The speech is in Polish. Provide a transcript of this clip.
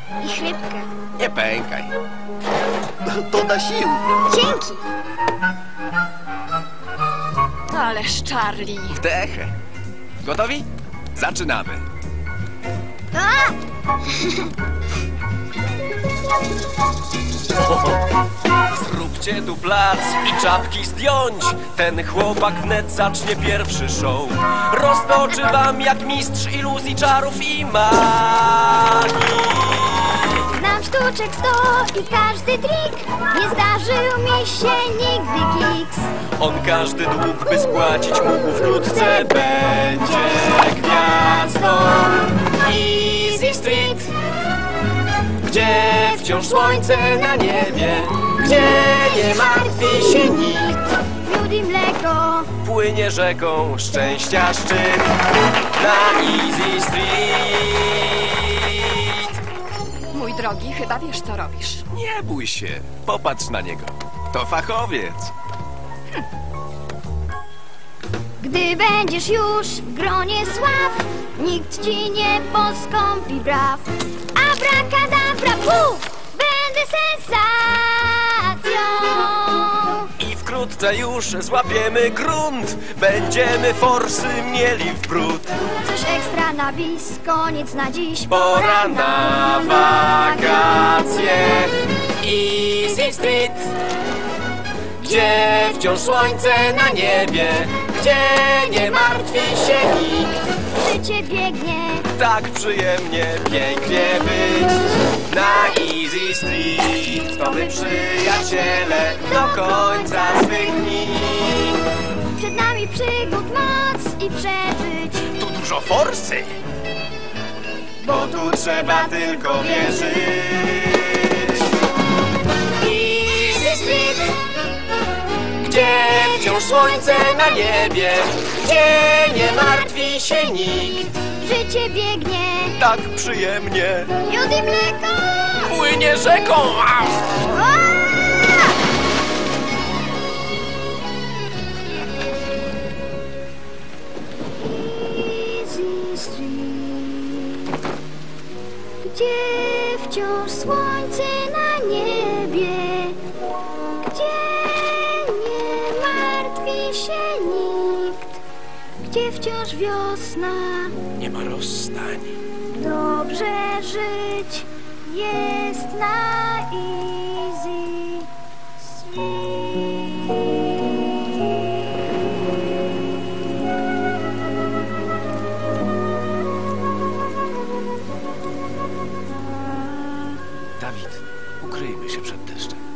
I chrypkę. Nie pękaj. To da sił. Dzięki. Ależ Charlie. Wdechę. Gotowi? Zaczynamy. A! Zróbcie tu plac i czapki zdjąć. Ten chłopak wnet zacznie pierwszy show. Roztoczy wam jak mistrz iluzji, czarów i magii. Znam sztuczek 100 i każdy trik. Nie zdarzył mi się nigdy kiks. On każdy dług by spłacić mógł, wkrótce będzie gwiazdą. Easy Street, gdzie wciąż słońce na niebie, gdzie nie martwi się nikt. Miód i mleko. Płynie rzeką szczęścia szczyt na Easy Street. Mój drogi, chyba wiesz, co robisz. Nie bój się. Popatrz na niego. To fachowiec. Gdy będziesz już w gronie sław, nikt ci nie poskąpi braw. Abracadabra, puf! Będę sensacją. I wkrótce już złapiemy grunt. Będziemy forsy mieli w bród. Coś ekstra na bis, koniec na dziś. Pora na wakacje. Easy Street, gdzie wciąż słońce na niebie, gdzie nie martwi się nikt. Życie biegnie. Tak przyjemnie, pięknie być na Easy Street. To my przyjaciele do końca swych dni. Przed nami przygód moc i przebyć. Tu dużo forsy. Bo tu trzeba tylko wierzyć. Easy Street, gdzie wciąż słońce na niebie, gdzie nie martwi się nikt. Życie biegnie. Tak przyjemnie Miód i mleko. płynie rzeką. Au! Easy Street, gdzie wciąż słońce na niebie, gdzie nie martwi się nikt, gdzie wciąż wiosna. Nie ma rozstań. Dobrze żyć jest na Easy Street. Dawid, ukryjmy się przed deszczem.